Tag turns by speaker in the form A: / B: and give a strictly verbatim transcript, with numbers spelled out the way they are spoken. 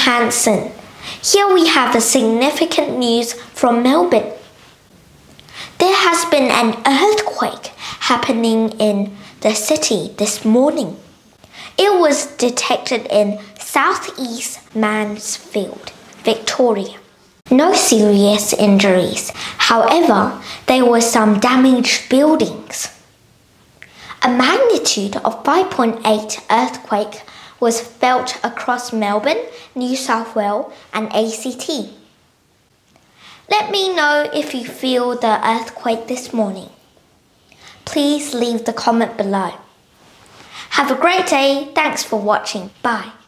A: Hansen. Here we have the significant news from Melbourne. There has been an earthquake happening in the city this morning. It was detected in southeast Mansfield, Victoria. No serious injuries. However, there were some damaged buildings. A magnitude of five point eight earthquake was felt across Melbourne, New South Wales and A C T. Let me know if you feel the earthquake this morning. Please leave the comment below. Have a great day. Thanks for watching. Bye.